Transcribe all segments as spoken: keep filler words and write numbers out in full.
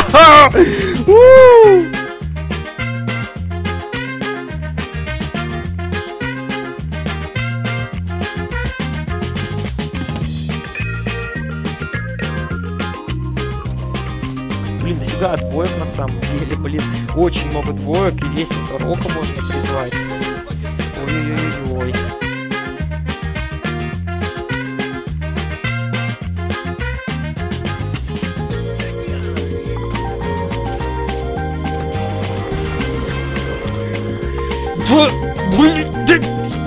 Блин, дофига двоек на самом деле, блин. Очень много двоек, и вестника рока можно призвать. Ой-ой-ой-ой. Да, блин, да...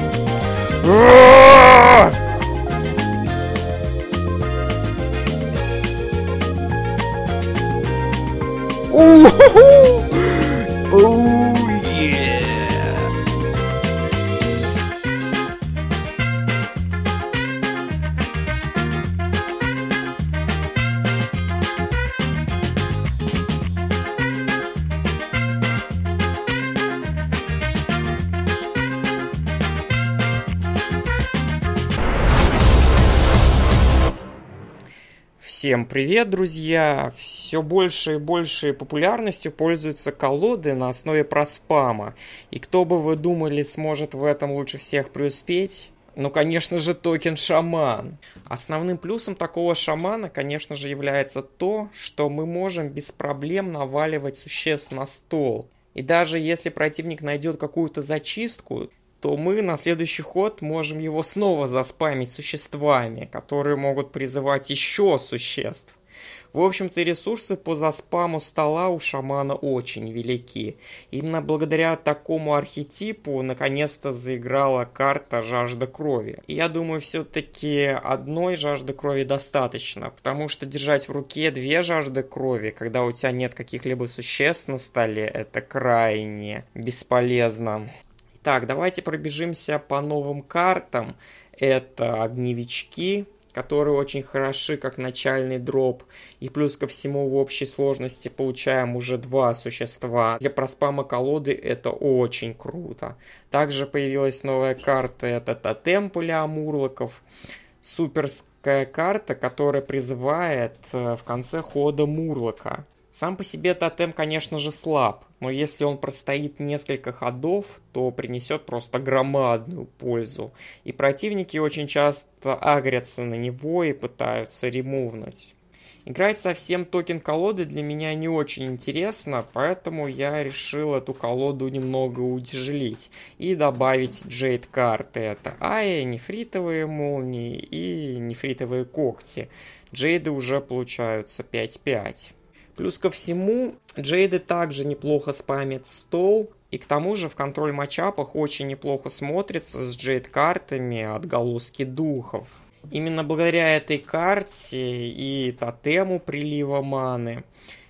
Оу, е. Всем привет, друзья! Все больше и больше популярностью пользуются колоды на основе проспама. И кто бы вы думали сможет в этом лучше всех преуспеть? Ну, конечно же, токен шаман. Основным плюсом такого шамана, конечно же, является то, что мы можем без проблем наваливать существ на стол. И даже если противник найдет какую-то зачистку, то мы на следующий ход можем его снова заспамить существами, которые могут призывать еще существ. В общем-то, ресурсы по заспаму стола у шамана очень велики. Именно благодаря такому архетипу наконец-то заиграла карта «Жажда крови». И я думаю, все-таки одной жажды крови достаточно, потому что держать в руке две жажды крови, когда у тебя нет каких-либо существ на столе, это крайне бесполезно. Так, давайте пробежимся по новым картам. Это огневички, которые очень хороши как начальный дроп. И плюс ко всему в общей сложности получаем уже два существа. Для проспама колоды это очень круто. Также появилась новая карта, это тотем полиамурлоков. Суперская карта, которая призывает в конце хода мурлока. Сам по себе тотем, конечно же, слаб, но если он простоит несколько ходов, то принесет просто громадную пользу. И противники очень часто агрятся на него и пытаются ремувнуть. Играть совсем токен колоды для меня не очень интересно, поэтому я решил эту колоду немного утяжелить и добавить джейд карты. Это Айя, нефритовые молнии и нефритовые когти. Джейды уже получаются пять пять. Плюс ко всему, джейды также неплохо спамят стол, и к тому же в контроль-матчапах очень неплохо смотрится с джейд-картами отголоски духов. Именно благодаря этой карте и тотему прилива маны,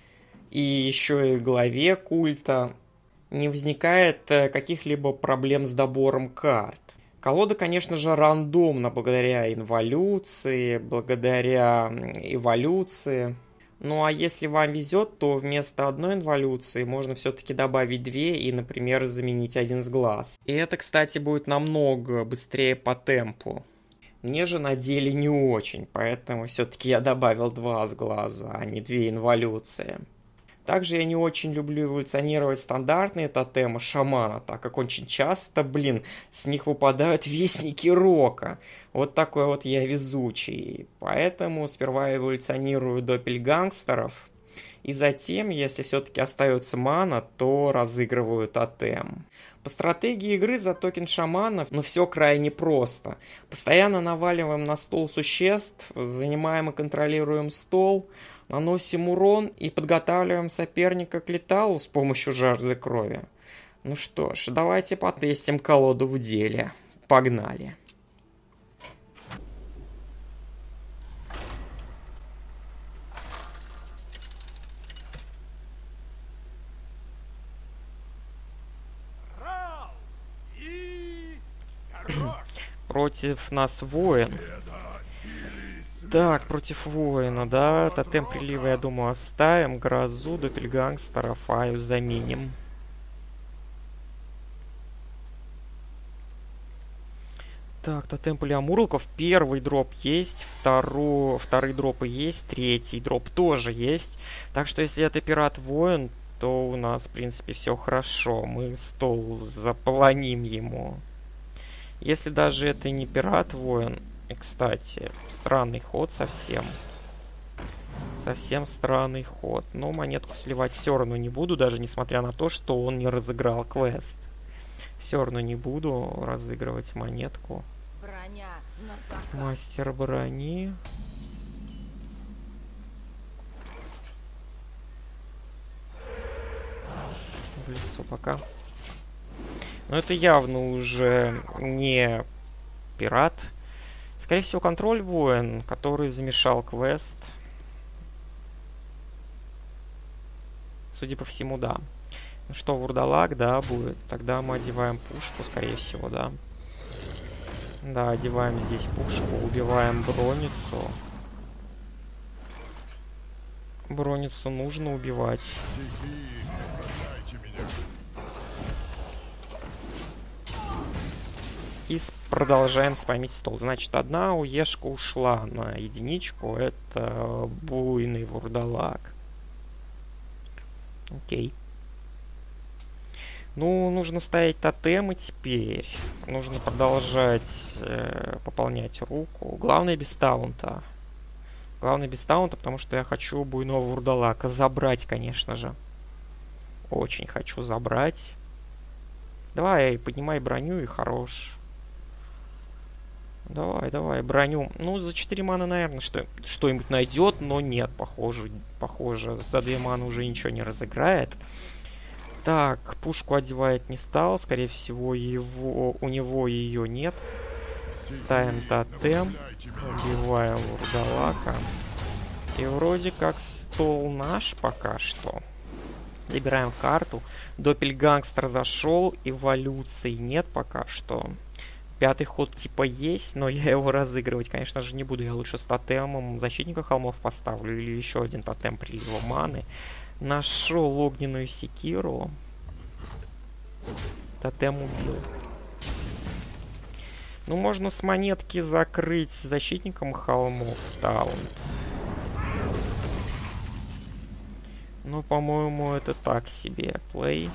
и еще и главе культа не возникает каких-либо проблем с добором карт. Колода, конечно же, рандомна благодаря инволюции, благодаря эволюции. Ну а если вам везет, то вместо одной инволюции можно все-таки добавить две и, например, заменить один с глаз. И это, кстати, будет намного быстрее по темпу. Мне же на деле не очень, поэтому все-таки я добавил два с глаза, а не две инволюции. Также я не очень люблю эволюционировать стандартные тотемы шамана, так как очень часто, блин, с них выпадают вестники рока. Вот такой вот я везучий. Поэтому сперва эволюционирую доппельгангстеров, и затем, если все-таки остается мана, то разыгрываю тотем. По стратегии игры за токен шаманов, ну все крайне просто. Постоянно наваливаем на стол существ, занимаем и контролируем стол, наносим урон и подготавливаем соперника к леталу с помощью жажды крови. Ну что ж, давайте потестим колоду в деле. Погнали. Против нас воин. Так, против воина, да. Тотем прилива, я думаю, оставим. Грозу, доппельгангстера, Фаю заменим. Так, тотем полиамурлоков. Первый дроп есть, второй, вторые дропы есть, третий дроп тоже есть. Так что если это пират-воин, то у нас, в принципе, все хорошо. Мы стол заполоним ему. Если даже это не пират-воин, и, кстати, странный ход совсем. Совсем странный ход. Но монетку сливать все равно не буду, даже несмотря на то, что он не разыграл квест. Все равно не буду разыгрывать монетку. Броня на заказ. Мастер брони. В лицо пока. Но это явно уже не пират. Скорее всего, контроль воин, который замешал квест. Судя по всему, да. Ну что, вурдалак, да, будет. Тогда мы одеваем пушку, скорее всего, да. Да, одеваем здесь пушку, убиваем броницу. Броницу нужно убивать. И продолжаем спамить стол. Значит, одна уешка ушла на единичку. Это буйный вурдалак. Окей. Ну, нужно ставить тотемы теперь. Нужно продолжать э, пополнять руку. Главное без таунта. Главное без таунта, потому что я хочу буйного вурдалака забрать, конечно же. Очень хочу забрать. Давай, поднимай броню и хорош. Давай, давай, броню. Ну, за четыре маны, наверное, что, что-нибудь найдет, но нет, похоже, похоже, за две маны уже ничего не разыграет. Так, пушку одевает не стал, скорее всего, его, у него ее нет. Ставим тотем, убиваем вурдалака. И вроде как стол наш пока что. Забираем карту. Доппельгангстер зашел, эволюции нет пока что. Пятый ход типа есть, но я его разыгрывать, конечно же, не буду. Я лучше с тотемом защитника холмов поставлю. Или еще один тотем прилива маны. Нашел огненную секиру. Тотем убил. Ну, можно с монетки закрыть защитником холмов таунт. Ну, по-моему, это так себе. Плей.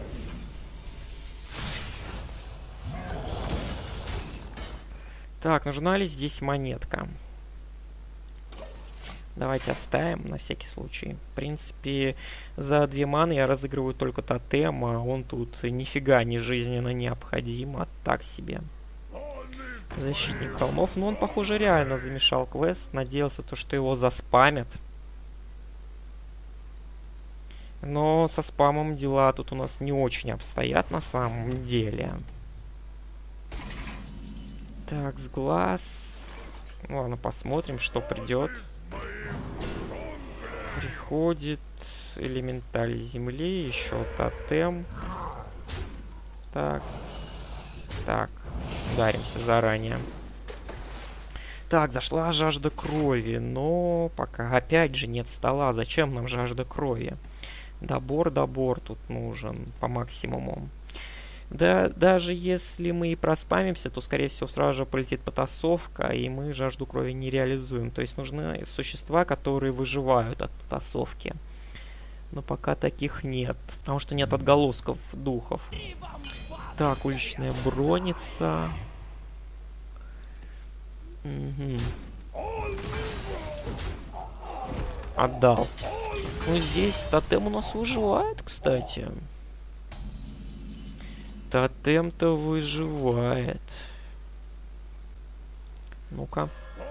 Так, нужна ли здесь монетка? Давайте оставим на всякий случай. В принципе, за две маны я разыгрываю только тотем, а он тут нифига не жизненно необходим, а так себе. Защитник холмов. Но он, похоже, реально замешал квест. Надеялся, то, что его заспамят. Но со спамом дела тут у нас не очень обстоят на самом деле. Так, с глаз. Ладно, посмотрим, что придет. Приходит элементаль земли, еще тотем. Так. Так. Ударимся заранее. Так, зашла жажда крови, но пока опять же нет стола. Зачем нам жажда крови? Добор, добор тут нужен по максимуму. Да, даже если мы и проспамимся, то, скорее всего, сразу же полетит потасовка, и мы жажду крови не реализуем. То есть нужны существа, которые выживают от потасовки. Но пока таких нет, потому что нет отголосков духов. Так, уличная броница. Угу. Отдал. Ну, здесь тотем у нас выживает, кстати. Тотем-то выживает. Ну-ка.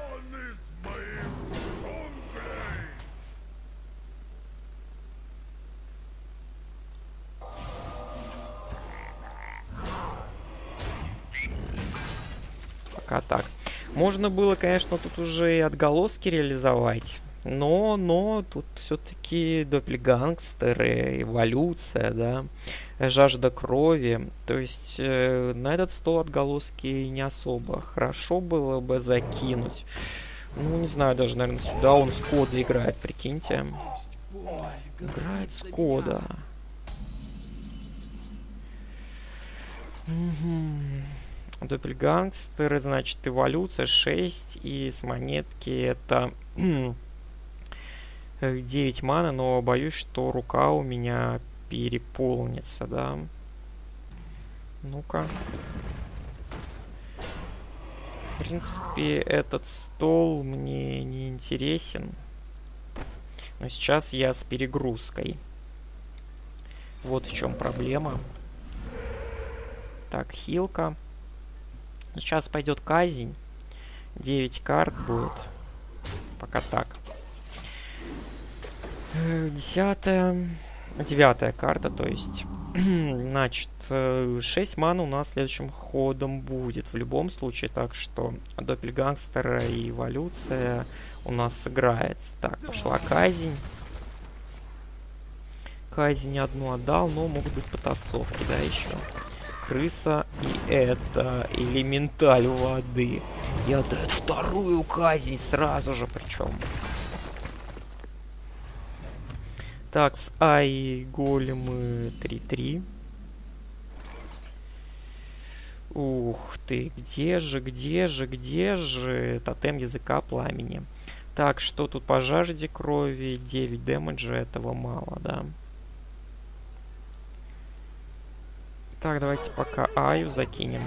Пока так. Можно было, конечно, тут уже и отголоски реализовать. Но, но, тут все-таки доппельгангстеры, эволюция, да, жажда крови. То есть э, на этот стол отголоски не особо хорошо было бы закинуть. Ну, не знаю, даже, наверное, сюда он Скода играет, прикиньте. Играет Скода. Угу. Доппельгангстеры, значит, эволюция шесть. И с монетки это девять маны, но боюсь, что рука у меня переполнится, да. Ну-ка. В принципе, этот стол мне не интересен. Но сейчас я с перегрузкой. Вот в чем проблема. Так, хилка. Сейчас пойдет казнь. девять карт будет. Пока так. Десятая. Девятая карта, то есть. Значит, шесть ман у нас следующим ходом будет. В любом случае, так что Доппельгангстера и эволюция у нас сыграется. Так, пошла казнь. Казнь одну отдал, но могут быть потасовки, да, еще. Крыса и это элементаль воды. И отдает вторую казнь сразу же, причем. Так, с Ай големы три-три. Ух ты, где же, где же, где же тотем языка пламени? Так, что тут по жажде крови? девять дэмэджа, этого мало, да. Так, давайте пока Аю закинем.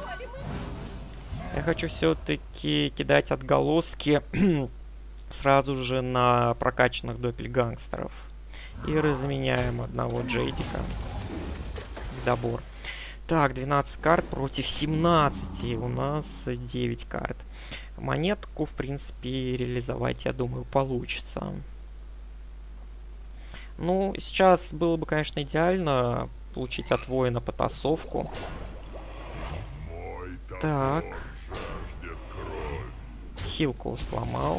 Я хочу все-таки кидать отголоски сразу же на прокачанных доппельгангстеров. И разменяем одного Джейдика. Добор. Так, двенадцать карт против семнадцати. У нас девять карт. Монетку, в принципе, реализовать, я думаю, получится. Ну, сейчас было бы, конечно, идеально получить от воина потасовку. Так. Хилку сломал.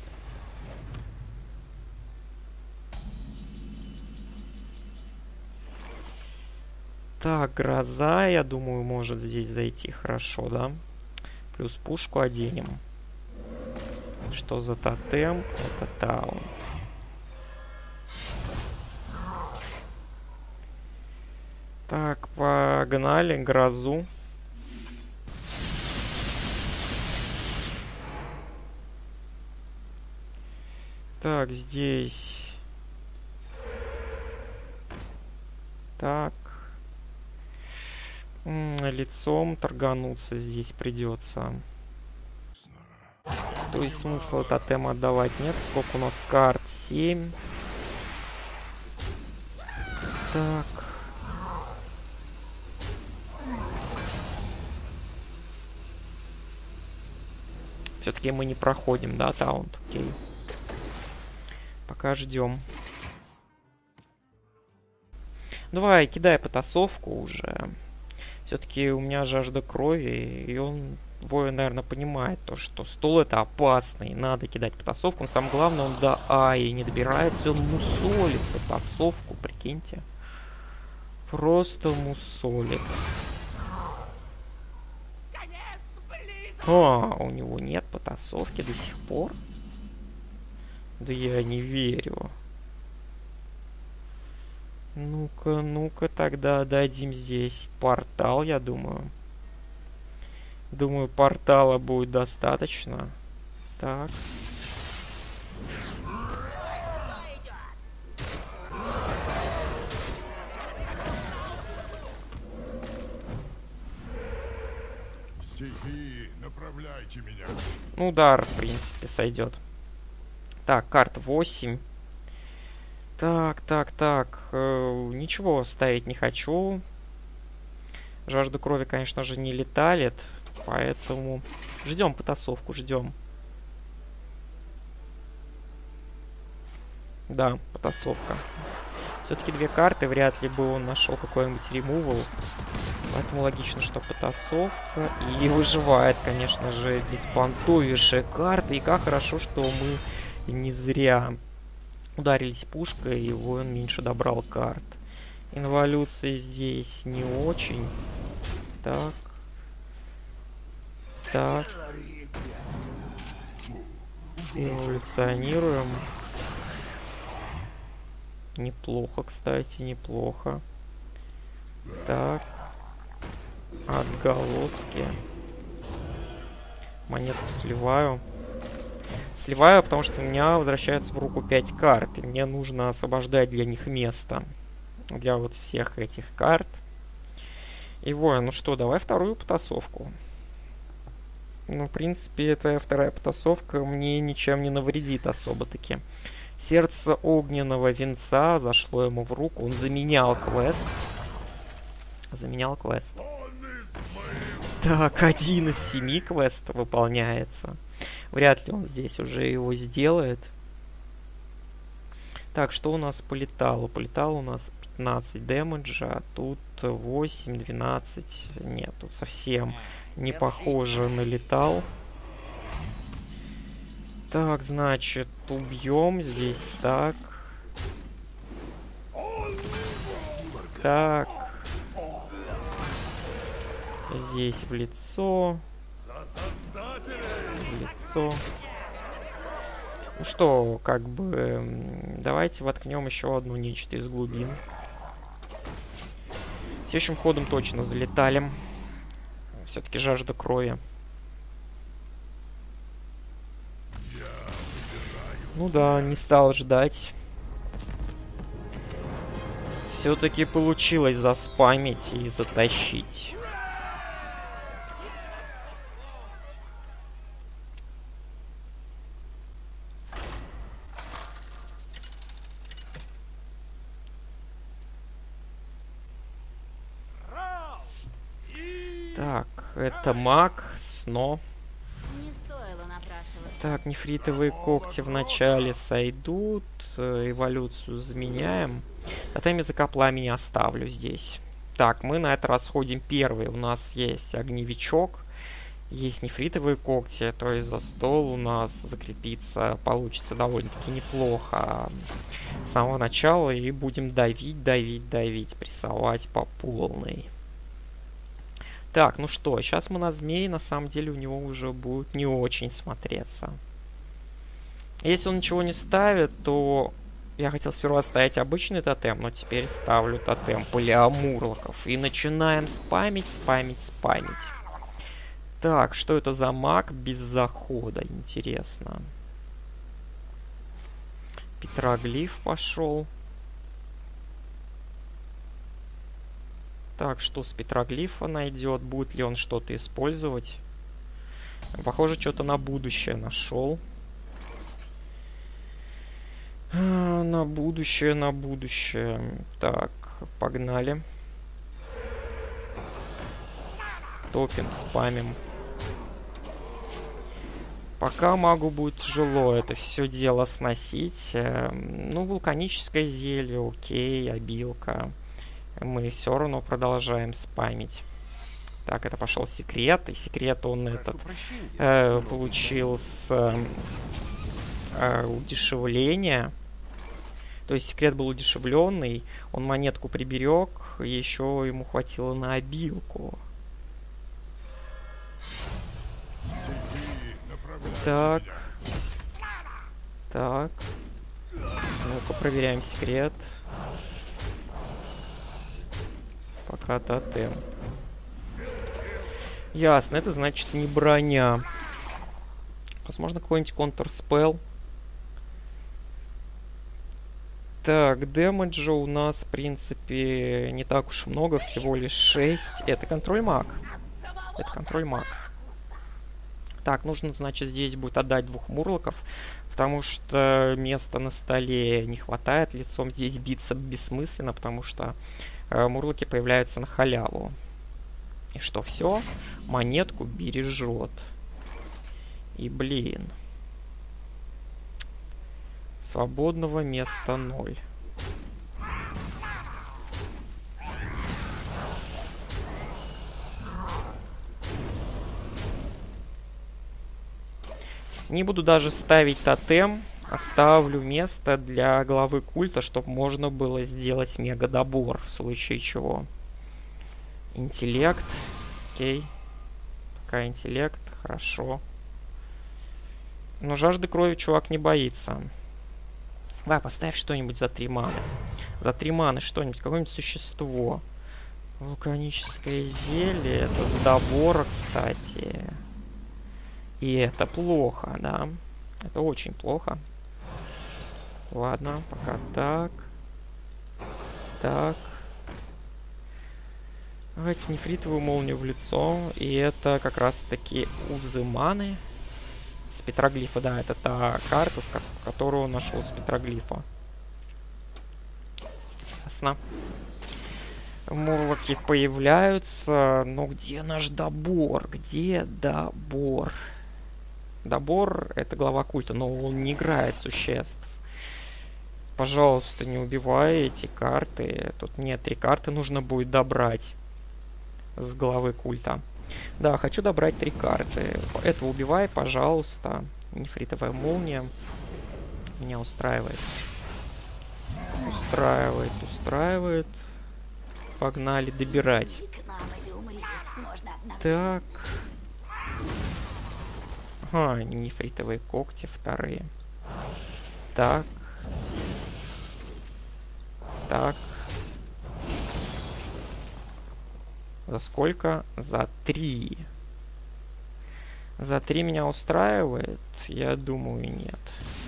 Так, гроза, я думаю, может здесь зайти хорошо, да? Плюс пушку оденем. Что за тотем? Это таун. Так, погнали грозу. Так, здесь. Так. Лицом торгануться здесь придется. То есть смысла тотем отдавать нет. Сколько у нас карт? семь. Так. Все-таки мы не проходим, да, таунт? Окей. Пока ждем. Давай, кидай потасовку уже. Все-таки у меня жажда крови, и он, воин, наверное, понимает то, что стол это опасный, надо кидать потасовку. Но самое главное, он до Аи не добирается, он мусолит потасовку, прикиньте. Просто мусолит. А, у него нет потасовки до сих пор? Да я не верю. Ну-ка, ну-ка, тогда дадим здесь портал, я думаю. Думаю, портала будет достаточно. Так. Стихи, направляйте меня. Ну, удар, в принципе, сойдет. Так, карта восемь. Так, так, так. Э, ничего ставить не хочу. Жажда крови, конечно же, не леталит. Поэтому ждем потасовку, ждем. Да, потасовка. Все-таки две карты. Вряд ли бы он нашел какой-нибудь ремувал. Поэтому логично, что потасовка. И выживает, конечно же, беспонтовейшая карта. И как хорошо, что мы не зря ударились пушкой, и воин меньше добрал карт. Инволюция здесь не очень. Так. Так. Эволюционируем. Неплохо, кстати, неплохо. Так. Отголоски. Монетку сливаю. Сливаю, потому что у меня возвращается в руку пять карт. И мне нужно освобождать для них место. Для вот всех этих карт. И воин, ну что, давай вторую потасовку. Ну, в принципе, эта вторая потасовка мне ничем не навредит особо-таки. Сердце огненного венца зашло ему в руку. Он заменял квест. Заменял квест. Так, один из семи квестов выполняется. Вряд ли он здесь уже его сделает. Так, что у нас полетало? Полетало у нас пятнадцать дэмэджа, а тут восемь, двенадцать. Нет, тут совсем не похоже на летал. Так, значит, убьем здесь так. Так. Здесь в лицо. В лицо. Ну что, как бы... Давайте воткнем еще одно нечто из глубин. Следующим ходом точно залетали. Все-таки жажда крови. Ну да, не стал ждать. Все-таки получилось заспамить и затащить. Так, это маг, сно. Не стоило напрашиваться. Так, нефритовые когти в начале сойдут. Эволюцию заменяем. Тотем языка пламени оставлю здесь. Так, мы на этот раз ходим первый. У нас есть огневичок. Есть нефритовые когти. То есть за стол у нас закрепиться получится довольно-таки неплохо с самого начала. И будем давить, давить, давить. Прессовать по полной. Так, ну что, сейчас мы на змеи, на самом деле у него уже будет не очень смотреться. Если он ничего не ставит, то я хотел сперва ставить обычный тотем, но теперь ставлю тотем полиамурлоков. И начинаем спамить, спамить, спамить. Так, что это за маг без захода, интересно. Петроглиф пошел. Так, что с петроглифа найдет? Будет ли он что-то использовать? Похоже, что-то на будущее нашел. А, на будущее, на будущее. Так, погнали. Топим, спамим. Пока магу будет тяжело это все дело сносить. Ну, вулканическое зелье, окей, обилка. Мы все равно продолжаем спамить. Так, это пошел секрет. И секрет он этот э, получил с э, удешевления. То есть секрет был удешевленный. Он монетку приберег. Еще ему хватило на обилку. Так. Так. Ну-ка, проверяем секрет. Пока тотем. Ясно, это значит не броня. Возможно, какой-нибудь контрспелл. Так, дэмэджа у нас, в принципе, не так уж много, всего лишь шесть. Это контроль маг. Это контроль маг. Так, нужно, значит, здесь будет отдать двух мурлоков, потому что места на столе не хватает. Лицом здесь биться бессмысленно, потому что э, мурлоки появляются на халяву. И что, все? Монетку бережет. И, блин. Свободного места ноль. Не буду даже ставить тотем. Оставлю место для главы культа, чтобы можно было сделать мега-добор, в случае чего. Интеллект. Окей. Пока интеллект. Хорошо. Но жажды крови чувак не боится. Давай, поставь что-нибудь за три маны. За три маны что-нибудь. Какое-нибудь существо. Вулканическое зелье. Это с добора, кстати. И это плохо, да. Это очень плохо. Ладно, пока так. Так. Давайте нефритовую молнию в лицо. И это как раз таки узы маны. С петроглифа, да. Это та карта, с которую он нашел с петроглифа. Ясно. Мурлоки появляются. Но где наш добор? Где добор? Добор — это глава культа, но он не играет существ. Пожалуйста, не убивай эти карты. Тут нет, три карты нужно будет добрать с главы культа. Да, хочу добрать три карты. Это убивай, пожалуйста. Нефритовая молния. Меня устраивает. Устраивает, устраивает. Погнали добирать. Так. Ага, нефритовые когти вторые. Так. Так. За сколько? За три. За три меня устраивает? Я думаю, нет.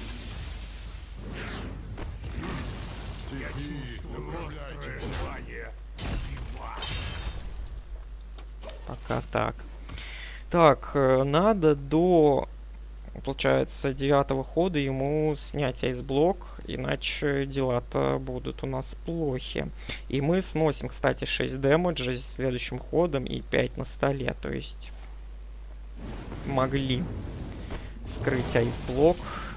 Пока так. Так, надо до, получается, девятого хода ему снять айсблок, иначе дела-то будут у нас плохи. И мы сносим, кстати, шесть дэмэджа следующим ходом и пять на столе, то есть могли скрыть айсблок.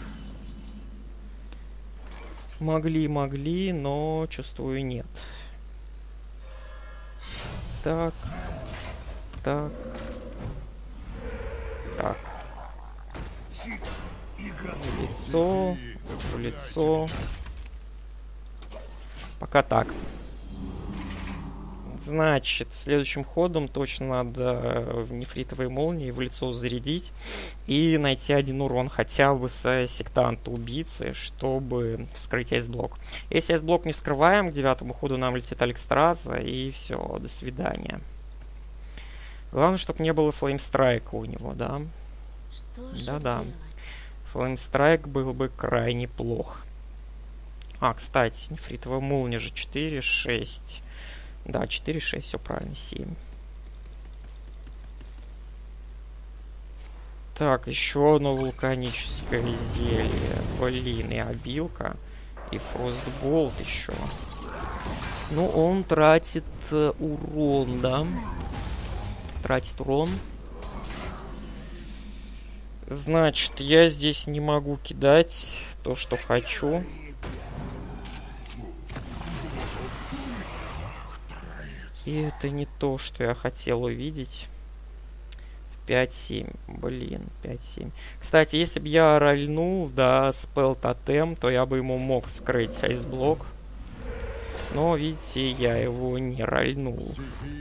Могли, могли, но, чувствую, нет. Так. Так. Так. В лицо. В лицо. Пока так. Значит, следующим ходом точно надо в нефритовой молнии в лицо зарядить и найти один урон хотя бы с сектанта убийцы, чтобы вскрыть айсблок. Если айсблок не вскрываем, к девятому ходу нам летит Алекстраза, и все, до свидания. Главное, чтобы не было флеймстрайка у него, да? Да-да. Флеймстрайк был бы крайне плох. А, кстати, нефритовая молния же четыре, шесть. Да, четыре, шесть, все правильно, семь. Так, еще одно вулканическое зелье. Блин, и обилка. И фростболт еще. Ну, он тратит э, урон, да? Тратит урон. Значит, я здесь не могу кидать то, что хочу. И это не то, что я хотел увидеть. пять семь. Блин, пять семь. Кстати, если бы я рольнул, да, спел тотем, то я бы ему мог скрыть айсблок. Но, видите, я его не рольнул.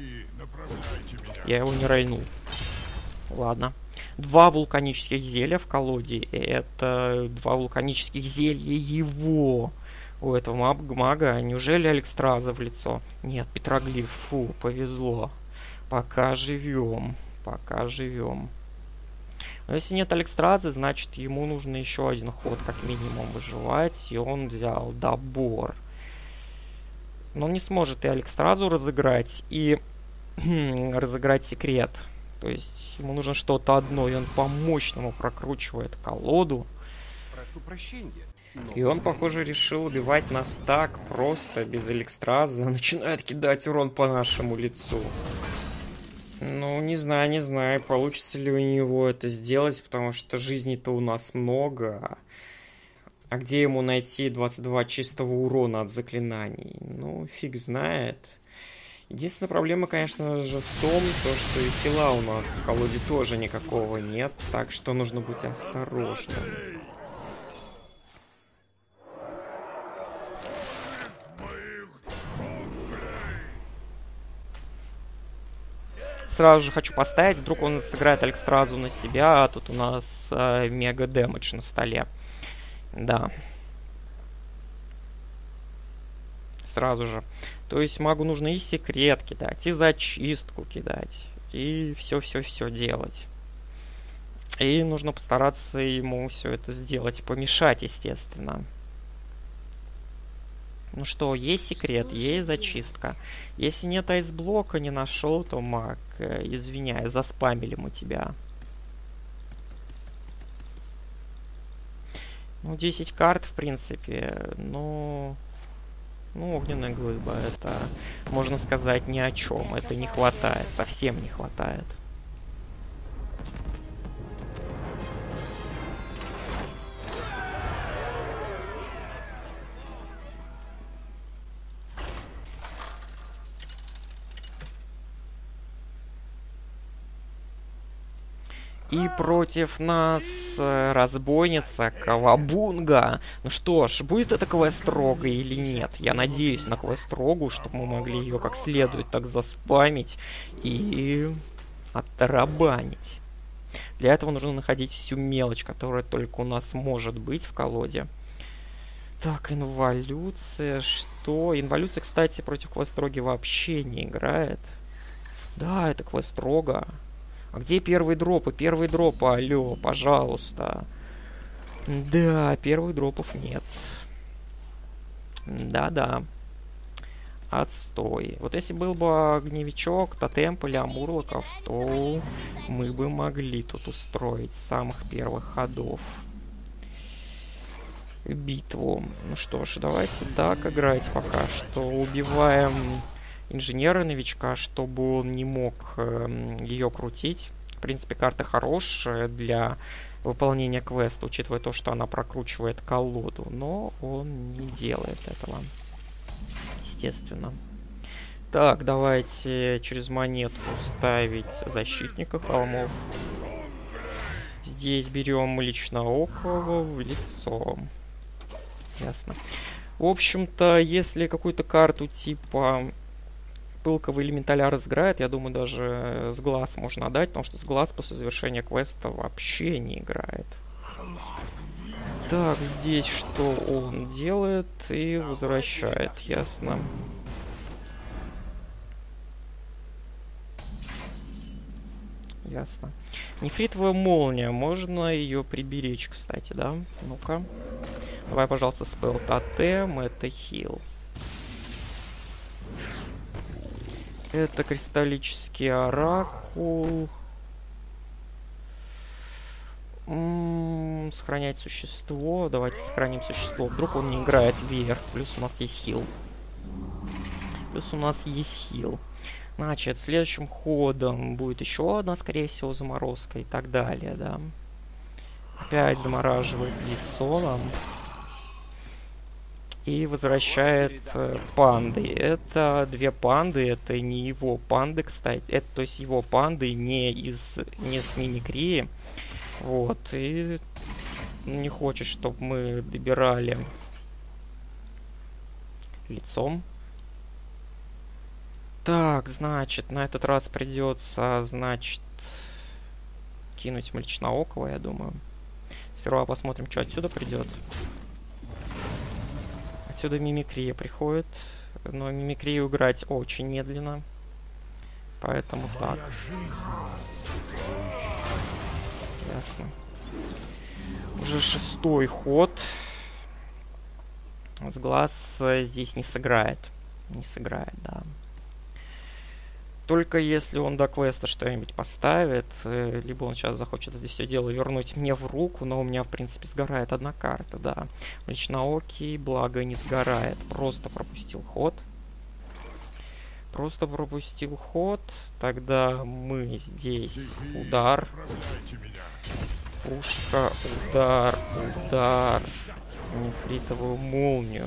Я его не рольнул. Ладно. Два вулканических зелья в колоде. Это два вулканических зелья его. У этого мага. Неужели Алекстраза в лицо? Нет, петроглиф. Фу, повезло. Пока живем. Пока живем. Но если нет Алекстразы, значит ему нужно еще один ход как минимум выживать. И он взял добор. Но он не сможет и Алекстразу разыграть, и разыграть секрет. То есть ему нужно что-то одно, и он по-мощному прокручивает колоду. Прошу прощения. Но... И он, похоже, решил убивать нас так, просто, без Алекстраза. Начинает кидать урон по нашему лицу. Ну, не знаю, не знаю, получится ли у него это сделать, потому что жизней-то у нас много. А где ему найти двадцать два чистого урона от заклинаний? Ну, фиг знает. Единственная проблема, конечно же, в том, то, что и хила у нас в колоде тоже никакого нет, так что нужно быть осторожным. Сразу же хочу поставить, вдруг он сыграет Алекстразу на себя, а тут у нас э, мега дэмэдж на столе. Да. Сразу же. То есть магу нужно и секрет кидать, и зачистку кидать, и все-все-все делать. И нужно постараться ему все это сделать, помешать, естественно. Ну что, есть секрет, что есть зачистка. Если нет айсблока, не нашел, то маг, извиняй, заспамили мы тебя. Ну, десять карт, в принципе, ну... Ну, огненная глыба, это, можно сказать, ни о чем. Это не хватает, совсем не хватает. И против нас э, разбойница Кавабунга. Ну что ж, будет это квест-рога или нет? Я надеюсь на квест-рогу, чтобы мы могли ее как следует так заспамить и оттарабанить. Для этого нужно находить всю мелочь, которая только у нас может быть в колоде. Так, инволюция, что? Инволюция, кстати, против квест-роги вообще не играет. Да, это квест-рога. А где первые дропы? Первые дропы, алло, пожалуйста. Да, первых дропов нет. Да-да. Отстой. Вот если был бы огневичок, тотем или амурлоков, то мы бы могли тут устроить с самых первых ходов битву. Ну что ж, давайте так играть пока что. Убиваем инженера-новичка, чтобы он не мог э, ее крутить. В принципе, карта хорошая для выполнения квеста, учитывая то, что она прокручивает колоду, но он не делает этого. Естественно. Так, давайте через монетку ставить защитника холмов. Здесь берем личноокого в лицо. Ясно. В общем-то, если какую-то карту типа пылкого элементаля разыграет, я думаю, даже с глаз можно отдать, потому что с глаз после завершения квеста вообще не играет. Так, здесь что он делает и возвращает, ясно. Ясно. Нефритовая молния, можно ее приберечь, кстати, да? Ну-ка. Давай, пожалуйста, спел тотем, это хил. Это кристаллический оракул. М-м, сохранять существо. Давайте сохраним существо. Вдруг он не играет вверх. Плюс у нас есть хил. Плюс у нас есть хил. Значит, следующим ходом будет еще одна, скорее всего, заморозка и так далее, да. Опять замораживает лицо нам. И возвращает э, панды. Это две панды, это не его панды, кстати. Это, то есть, его панды не из не с мимикрии. Вот. И не хочет, чтобы мы добирали лицом. Так, значит, на этот раз придется, значит, кинуть Млечноокого, я думаю. Сперва посмотрим, что отсюда придет. Отсюда мимикрия приходит, но мимикрию играть очень медленно. Поэтому так. Ясно. Уже шестой ход. С глаз здесь не сыграет. Не сыграет, да. Только если он до квеста что-нибудь поставит, либо он сейчас захочет это все дело вернуть мне в руку, но у меня, в принципе, сгорает одна карта, да. Млечноокий, благо, не сгорает. Просто пропустил ход. Просто пропустил ход. Тогда мы здесь удар. Пушка, удар, удар. Нефритовую молнию.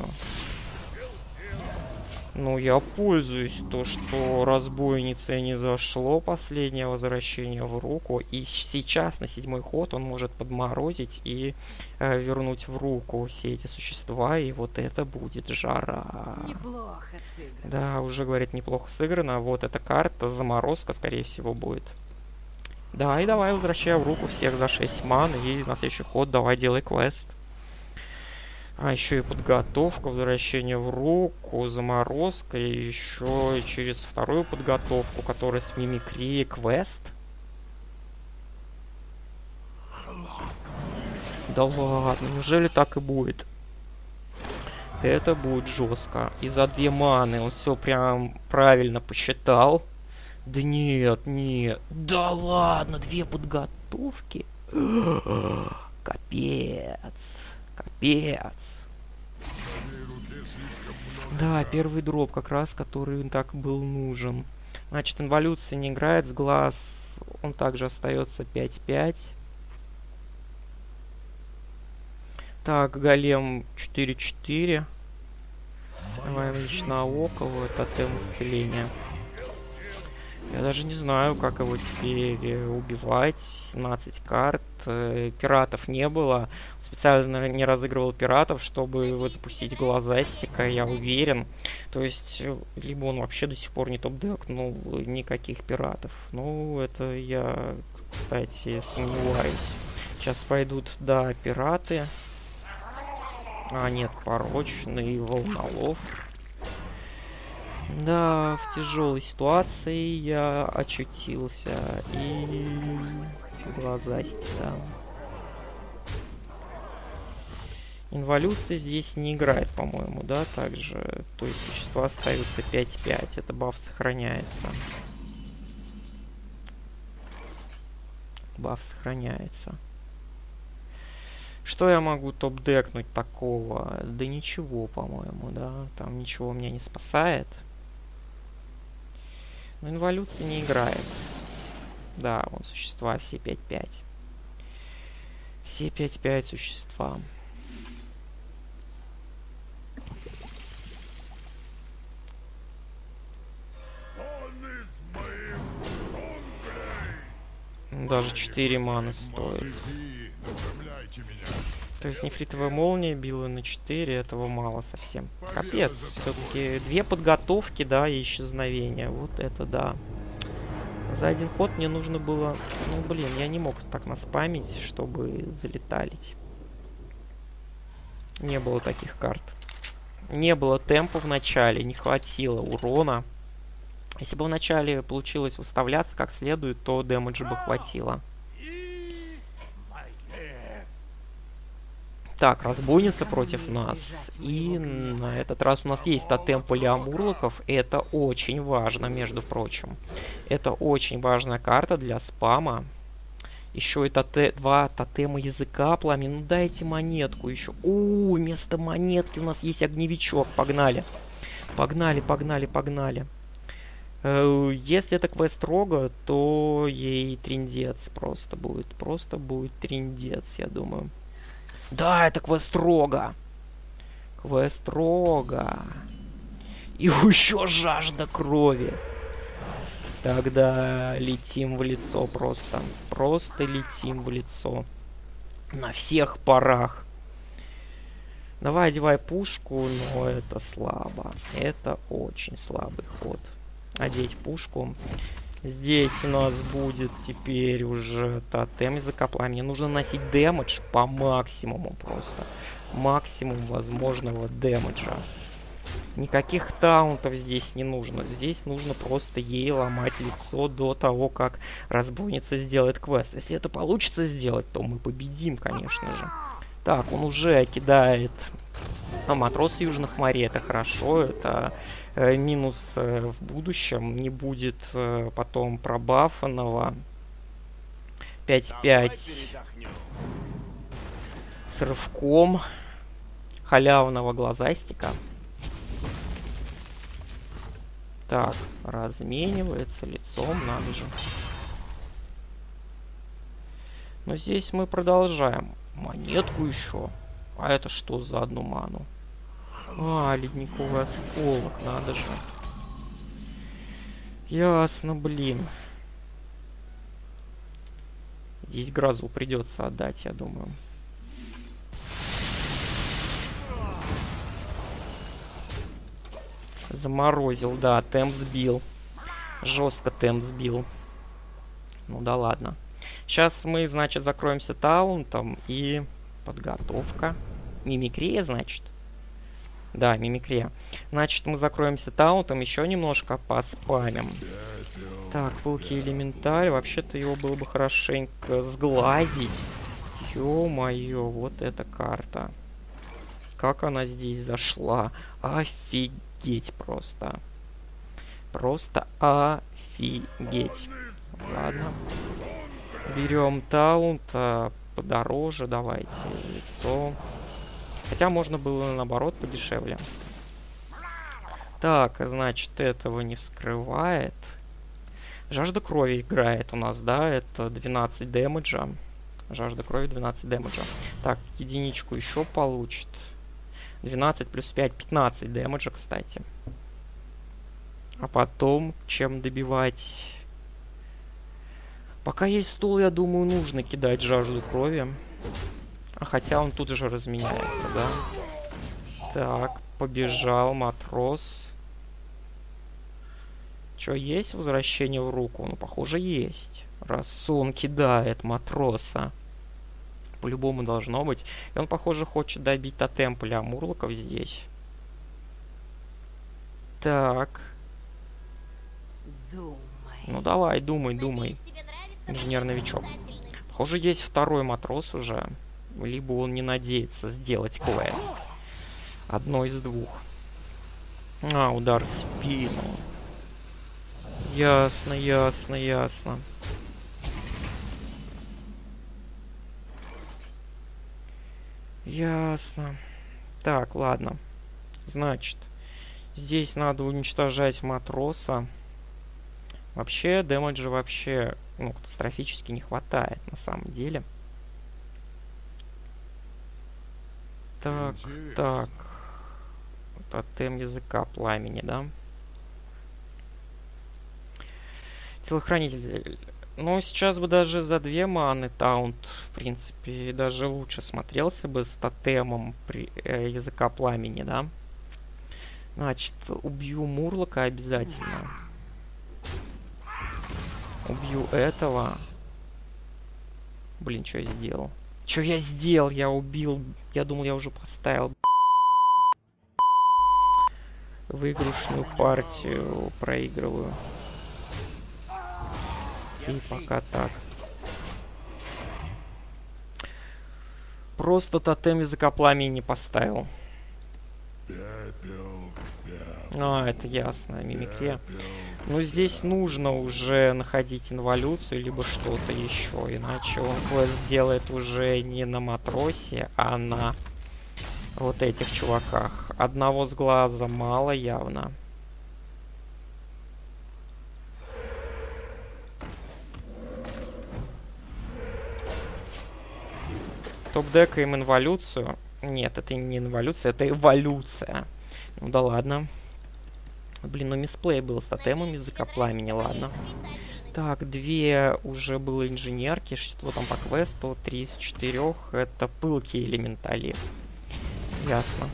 Ну, я пользуюсь то, что разбойнице не зашло последнее возвращение в руку. И сейчас на седьмой ход он может подморозить и э, вернуть в руку все эти существа. И вот это будет жара. Неплохо сыграно. Да, уже, говорит, неплохо сыграно. Вот эта карта, заморозка, скорее всего, будет. Да, и давай, возвращай в руку всех за шесть ман. И на следующий ход давай делай квест. А еще и подготовка, возвращение в руку, заморозка, и еще и через вторую подготовку, которая с мимикрией квест. Да ладно, неужели так и будет? Это будет жестко. И за две маны он все прям правильно посчитал. Да нет, нет. Да ладно, две подготовки. Капец. Капец. Да, первый дроп, как раз, который так был нужен. Значит, инволюция не играет с глаз. Он также остается пять пять. Так, голем четыре четыре. Давай лично около, тотем исцеления. Я даже не знаю, как его теперь убивать. семнадцать карт. Пиратов не было. Специально не разыгрывал пиратов, чтобы его запустить глазастика, я уверен. То есть, либо он вообще до сих пор не топ-декнул никаких пиратов. Ну, это я, кстати, сомневаюсь. Сейчас пойдут, да, пираты. А, нет, порочный волнолов. Да, в тяжелой ситуации я очутился. И глазастик, да. Инволюция здесь не играет, по-моему, да, также. То есть существа остаются пять пять. Это баф сохраняется. Баф сохраняется. Что я могу топ-декнуть такого? Да ничего, по-моему, да. Там ничего меня не спасает. Но инволюция не играет. Да, вон существа все пять пять. Все пять пять существа. Даже четыре маны стоит. То есть нефритовая молния била на четыре, этого мало совсем. Капец, все-таки две подготовки, да, и исчезновение. Вот это да. За один ход мне нужно было... Ну, блин, я не мог так наспамить, чтобы залеталить. Не было таких карт. Не было темпа в начале, не хватило урона. Если бы в начале получилось выставляться как следует, то дэмэджа бы хватило. Так, разбойница против нас. И на этот раз у нас есть тотем полиамурлоков. Это очень важно, между прочим. Это очень важная карта для спама. Еще и тоте... два тотема языка пламени. Ну дайте монетку еще. О, вместо монетки у нас есть огневичок. Погнали. Погнали, погнали, погнали. Если это квест рога, то ей триндец просто будет. Просто будет триндец, я думаю. Да, это квест рога. Квест рога. И еще жажда крови. Тогда летим в лицо просто. Просто летим в лицо. На всех парах. Давай, одевай пушку, но это слабо. Это очень слабый ход. Одеть пушку. Здесь у нас будет теперь уже тотем языка пламени. Нужно носить дэмэдж по максимуму просто. Максимум возможного дэмэджа. Никаких таунтов здесь не нужно. Здесь нужно просто ей ломать лицо до того, как разбойница сделает квест. Если это получится сделать, то мы победим, конечно же. Так, он уже кидает... А, матросы южных морей, это хорошо, это э, минус э, в будущем, не будет э, потом пробафанного. пять пять с рывком халявного глазастика. Так, разменивается лицом, надо же. Но здесь мы продолжаем. Монетку еще. А это что за одну ману? А, ледниковый осколок, надо же. Ясно, блин. Здесь грозу придется отдать, я думаю. Заморозил, да, темп сбил. Жестко темп сбил. Ну да ладно. Сейчас мы, значит, закроемся таунтом и... Подготовка. Мимикрия, значит? Да, мимикрия. Значит, мы закроемся таунтом, еще немножко поспамим. Так, пылкий элементарь. Вообще-то его было бы хорошенько сглазить. Ё-моё, вот эта карта. Как она здесь зашла? Офигеть просто. Просто офигеть. Ладно. Берем таунт. А, подороже давайте. Лицо. Хотя можно было наоборот подешевле. Так, значит, этого не вскрывает. Жажда крови играет у нас, да? Это двенадцать дэмэджа. Жажда крови двенадцать дэмэджа. Так, единичку еще получит. двенадцать плюс пять, пятнадцать дэмэджа, кстати. А потом, чем добивать? Пока есть стул, я думаю, нужно кидать жажду крови. А хотя он тут же разменяется, да? Так, побежал матрос. Чё, есть возвращение в руку? Ну, похоже, есть. Раз он кидает матроса. По-любому должно быть. И он, похоже, хочет добить тотем поля мурлоков здесь. Так. Думай. Ну, давай, думай, думай. Инженер-новичок. Похоже, есть второй матрос уже. Либо он не надеется сделать квест. Одно из двух. А, удар в спину. Ясно, ясно, ясно. Ясно. Так, ладно. Значит, здесь надо уничтожать матроса. Вообще, дэмэджа вообще, ну, катастрофически не хватает, на самом деле. Так, так. Тотем языка пламени, да? Телохранитель. Ну, сейчас бы даже за две маны таунт, в принципе, даже лучше смотрелся бы с тотемом при, э, языка пламени, да? Значит, убью Мурлока обязательно. Убью этого. Блин, что я сделал? Что я сделал? Я убил. Я думал, я уже поставил выигрышную партию. Проигрываю. И пока так. Просто тотем языка пламени не поставил. А, это ясно, мимикрия. Но здесь нужно уже находить инволюцию, либо что-то еще. Иначе он квест делает уже не на матросе, а на вот этих чуваках. Одного с глаза мало явно. Топ-декаем инволюцию. Нет, это не инволюция, это эволюция. Ну да ладно. Блин, ну мисплей был с тотемом языка пламени, ладно. Так, две уже было инженерки. Что там по квесту? Три из четырех. Это пылкие элементали. Ясно.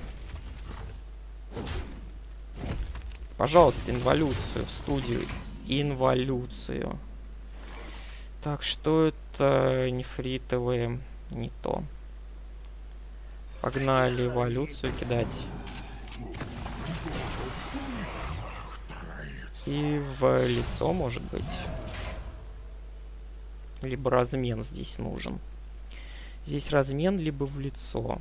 Пожалуйста, инволюцию в студию. Инволюцию. Так, что это? Нефритовые. Не то. Погнали эволюцию кидать. И в лицо, может быть. Либо размен здесь нужен. Здесь размен, либо в лицо.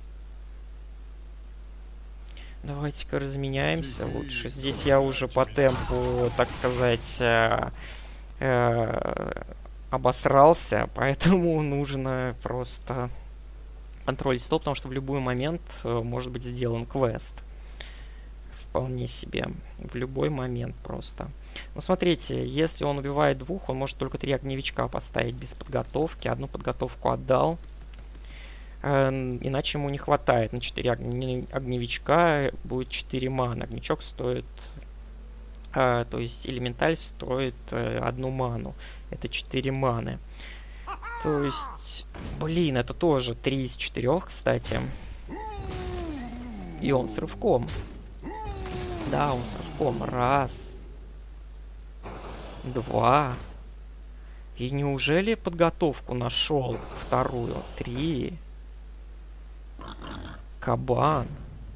Давайте-ка разменяемся лучше. Здесь я уже по темпу, так сказать, э, э, обосрался, поэтому нужно просто контроль стоп, потому что в любой момент э, может быть сделан квест. Вполне себе. В любой момент просто. Ну, смотрите, если он убивает двух, он может только три огневичка поставить без подготовки. Одну подготовку отдал. Э, иначе ему не хватает. На четыре огне огневичка будет четыре маны. Огневичок стоит... Э, то есть элементаль стоит э, одну ману. Это четыре маны. То есть... Блин, это тоже три из четырех, кстати. И он с рывком. Да, он с рывком. Раз. Два. И неужели подготовку нашел? Вторую. Три. Кабан.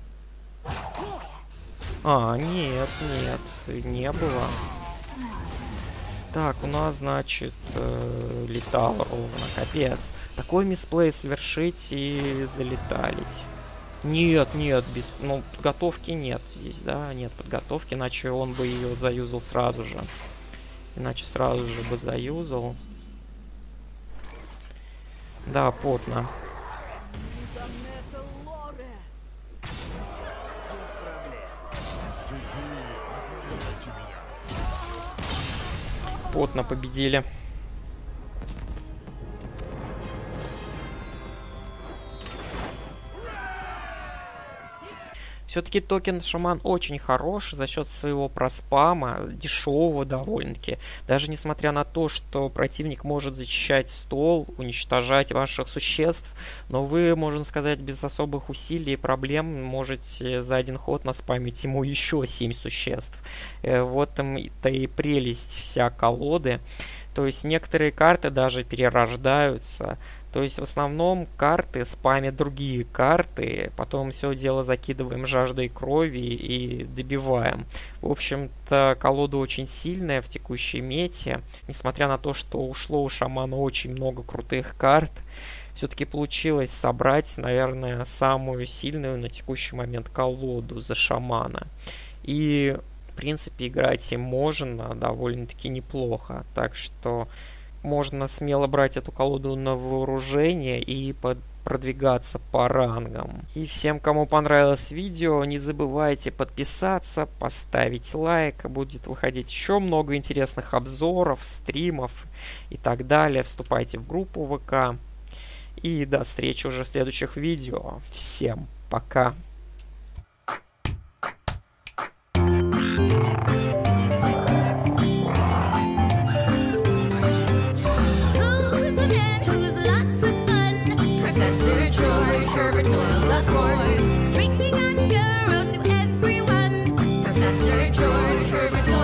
А, нет, нет, не было. Так, у нас, значит, э, летало ровно, капец. Такой мисплей совершить и залеталить. Нет, нет, без, ну, подготовки нет здесь, да, нет подготовки, иначе он бы ее заюзал сразу же. Иначе сразу же бы заюзал. Да, потно. Потно победили. Все-таки токен шаман очень хорош за счет своего проспама, дешевого довольно-таки. Даже несмотря на то, что противник может защищать стол, уничтожать ваших существ, но вы, можно сказать, без особых усилий и проблем можете за один ход наспамить ему еще семь существ. Вот там-то и прелесть вся колоды. То есть некоторые карты даже перерождаются. То есть в основном карты спамят другие карты, потом все дело закидываем жаждой крови и добиваем. В общем-то, колода очень сильная в текущей мете. Несмотря на то, что ушло у шамана очень много крутых карт, все-таки получилось собрать, наверное, самую сильную на текущий момент колоду за шамана. И, в принципе, играть им можно довольно-таки неплохо. Так что можно смело брать эту колоду на вооружение и под продвигаться по рангам. И всем, кому понравилось видео, не забывайте подписаться, поставить лайк. Будет выходить еще много интересных обзоров, стримов и так далее. Вступайте в группу ВК. И до встречи уже в следующих видео. Всем пока! Bringing on girl to everyone. Professor George Herberto.